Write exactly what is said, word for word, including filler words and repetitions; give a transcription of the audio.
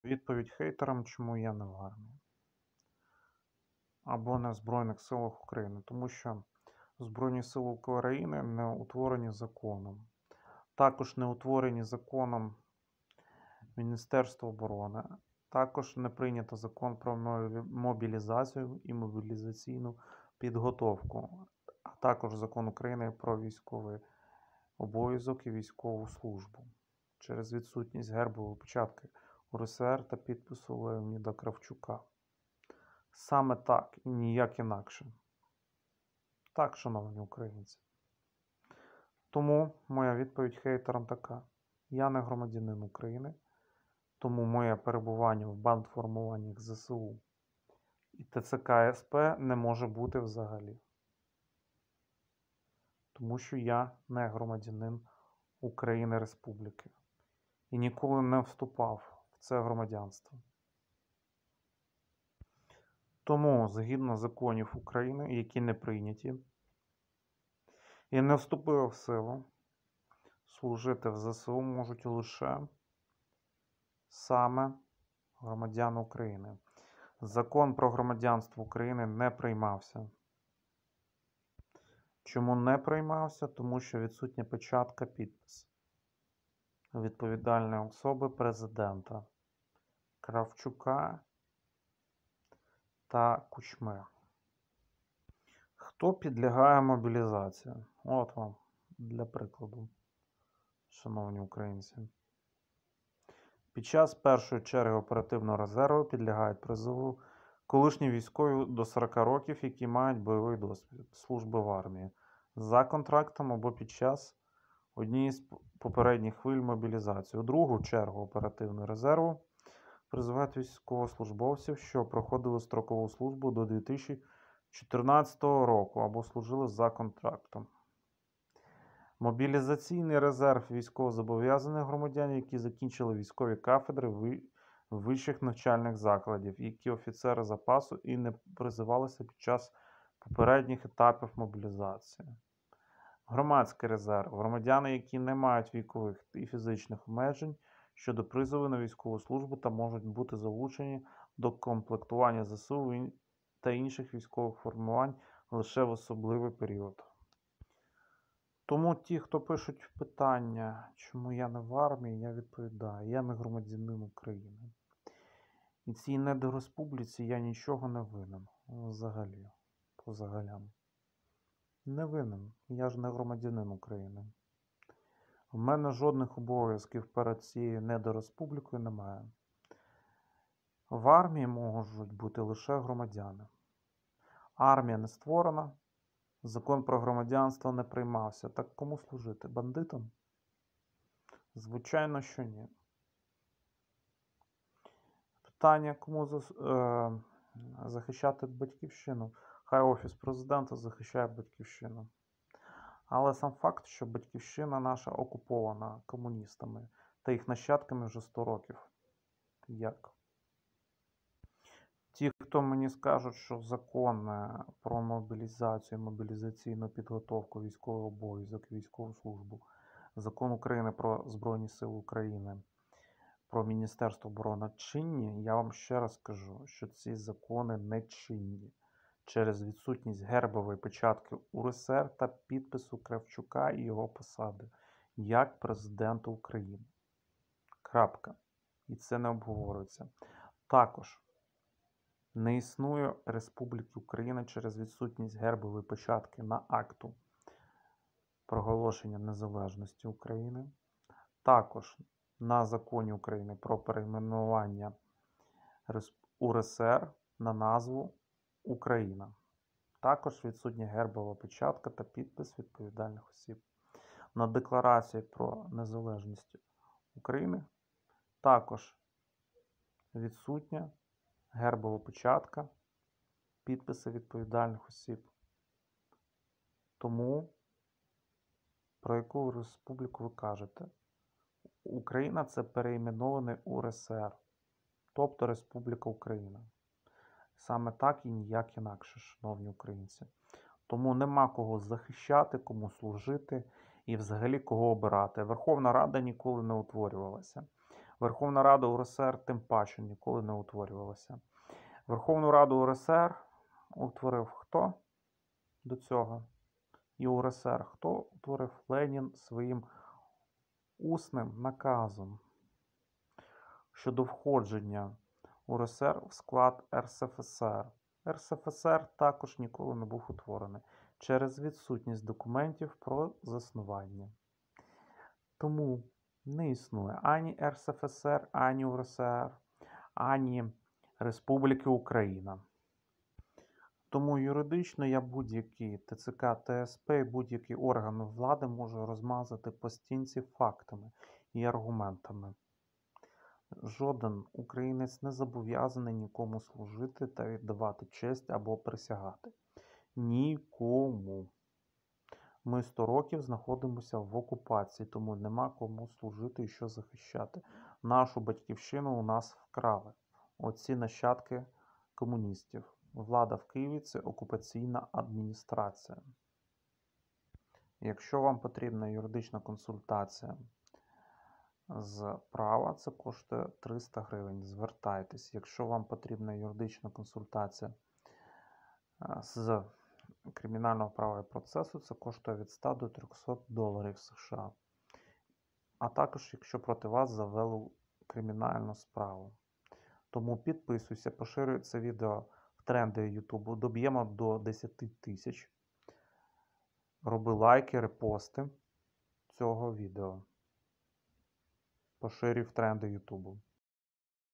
Відповідь хейтерам, чому я не в армії або не в Збройних Силах України. Тому що Збройні Сили України не утворені законом. Також не утворені законом Міністерства оборони. Також не прийнято закон про мобілізацію і мобілізаційну підготовку, а також закон України про військовий обов'язок і військову службу. Через відсутність гербової печатки УРСР та підпису Леоніда Кравчука. Саме так і ніяк інакше. Так, шановні українці. Тому моя відповідь хейтерам така. Я не громадянин України, тому моє перебування в бандформуваннях ЗСУ і ТЦК СП не може бути взагалі. Тому що я не громадянин України Республіки і ніколи не вступав в це громадянство. Тому, згідно законів України, які не прийняті і не вступили в силу, служити в ЗСУ можуть лише саме громадяни України. Закон про громадянство України не приймався. Чому не приймався? Тому що відсутня печатка, підпис відповідальної особи президента Кравчука та Кучми. Хто підлягає мобілізації? От вам для прикладу, шановні українці. Під час першої черги оперативного резерву підлягають призову колишні військові до сорока років, які мають бойовий досвід служби в армії, за контрактом або під час однієї з попередніх хвиль мобілізації. У другу чергу оперативного резерву призивають військовослужбовців, що проходили строкову службу до дві тисячі чотирнадцятого року або служили за контрактом. Мобілізаційний резерв військовозобов'язаних громадян, які закінчили військові кафедри вищих навчальних закладів, які офіцери запасу і не призивалися під час попередніх етапів мобілізації. Громадський резерв – громадяни, які не мають вікових і фізичних обмежень щодо призову на військову службу та можуть бути залучені до комплектування ЗСУ та інших військових формувань лише в особливий період. Тому ті, хто пишуть питання, чому я не в армії, я відповідаю, я не громадянин України. І цій недореспубліці я нічого не винен, взагалі, позагалям. Не винен, я ж не громадянин України. У мене жодних обов'язків перед цією недореспублікою немає. В армії можуть бути лише громадяни. Армія не створена, закон про громадянство не приймався. Так кому служити? Бандитам? Звичайно, що ні. Питання, кому захищати батьківщину? Хай Офіс Президента захищає батьківщину. Але сам факт, що батьківщина наша окупована комуністами та їх нащадками вже сто років. Як? Ті, хто мені скажуть, що закон про мобілізацію, мобілізаційну підготовку, військовий обов'язок, військову службу, закон України про Збройні Сили України, про Міністерство оборони чинні, я вам ще раз скажу, що ці закони не чинні через відсутність гербової печатки УРСР та підпису Кравчука і його посади як президента України. Крапка. І це не обговорюється. Також не існує Республіки Україна через відсутність гербової печатки на акту проголошення незалежності України. Також на законі України про перейменування УРСР на назву Україна. Також відсутня гербова печатка та підпис відповідальних осіб. На декларації про незалежність України також відсутня гербова печатка, підписи відповідальних осіб. Тому, про яку республіку ви кажете? Україна – це перейменований УРСР, тобто Республіка Україна. Саме так і ніяк інакше, шановні українці. Тому нема кого захищати, кому служити і взагалі кого обирати. Верховна Рада ніколи не утворювалася. Верховна Рада УРСР тим паче ніколи не утворювалася. Верховну Раду УРСР утворив хто до цього? І УРСР. Хто утворив? Ленін своїм усним наказом щодо входження УРСР в склад РСФСР. РСФСР також ніколи не був утворений через відсутність документів про заснування. Тому не існує ані РСФСР, ані УРСР, ані Республіки Україна. Тому юридично я будь-які ТЦК, ТСП і будь-який орган влади можу розмазати по стінці фактами і аргументами. Жоден українець не зобов'язаний нікому служити та віддавати честь або присягати. Нікому. Ми сто років знаходимося в окупації, тому нема кому служити і що захищати. Нашу батьківщину у нас вкрали. Оці нащадки комуністів. Влада в Києві – це окупаційна адміністрація. Якщо вам потрібна юридична консультація з права, це коштує триста гривень. Звертайтесь. Якщо вам потрібна юридична консультація з кримінального права і процесу, це коштує від ста до трьохсот доларів США. А також, якщо проти вас завели кримінальну справу. Тому підписуйся, поширюй це відео в тренди Ютубу, доб'ємо до десяти тисяч. Роби лайки, репости цього відео. Поширюй в тренди Ютубу.